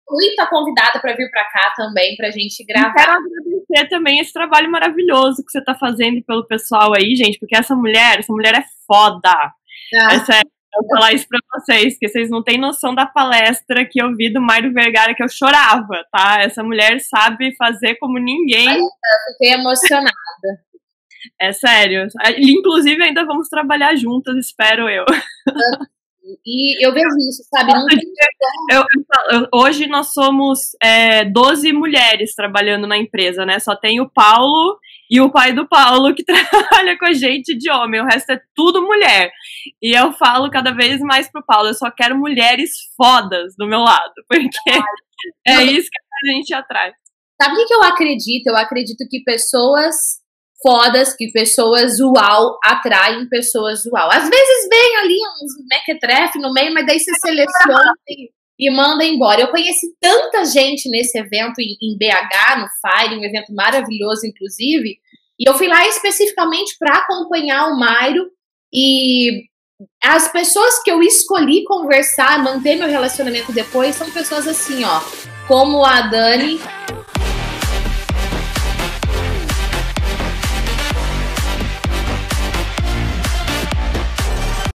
muito convidada para vir para cá também, pra gente gravar. Quero agradecer também esse trabalho maravilhoso que você tá fazendo pelo pessoal aí, gente, porque essa mulher é foda. É sério, eu vou falar isso pra vocês, que vocês não têm noção da palestra que eu vi do Mário Vergara, que eu chorava, tá? Essa mulher sabe fazer como ninguém. Eu fiquei emocionada. É sério. Inclusive, ainda vamos trabalhar juntas, espero eu. E eu vejo isso, sabe? Hoje nós somos 12 mulheres trabalhando na empresa, né? Só tem o Paulo e o pai do Paulo que trabalha com a gente de homem. O resto é tudo mulher. E eu falo cada vez mais pro Paulo, eu só quero mulheres fodas do meu lado, porque é isso que a gente atrai. Sabe o que eu acredito? Eu acredito que pessoas fodas, que pessoas uau atraem pessoas uau. Às vezes vem ali uns mequetrefe no meio, mas daí você seleciona e manda embora. Eu conheci tanta gente nesse evento em BH, no Fire, um evento maravilhoso, inclusive, e eu fui lá especificamente para acompanhar o Mairo, e as pessoas que eu escolhi conversar, manter meu relacionamento depois, são pessoas assim, ó, como a Dani,